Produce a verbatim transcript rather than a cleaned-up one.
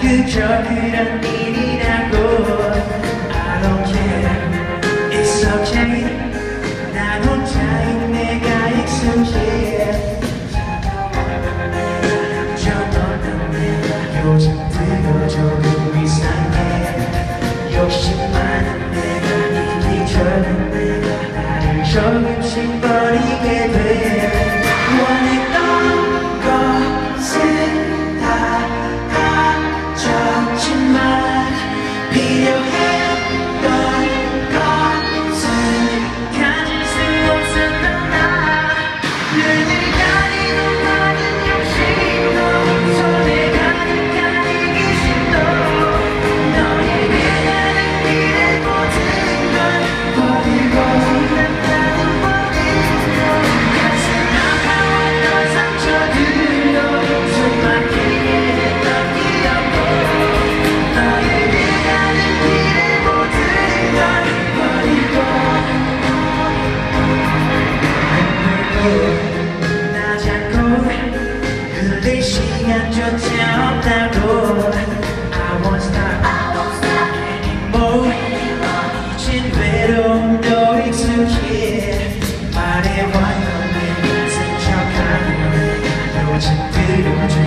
그저 그런 일이라고 I don't care It's okay 난 혼자인 내가 익숙해 저넌 내가 요즘 들어 조금 이상해 욕심 많은 내가 이기 전에 내가 나를 조금씩 버리게 돼 원했던 것은 다 가졌지만 필요했던 것은 가질 수 없었던 나 눈을 가리고 많은 욕심도 손에 가득한 이기심도 너에게 가는 길의 모든 걸 버리고 난다는 버리고 가슴 아파왔던 상처들로 숨 막히게 했던 기억도 너에게 가는 길의 모든 걸 버리고 눈물도 나 잡고 흘릴 시간조차 없다고 I won't stop anymore 이젠 외로움도 익숙해 말해봐요 내가 생각하는 요즘 들어줘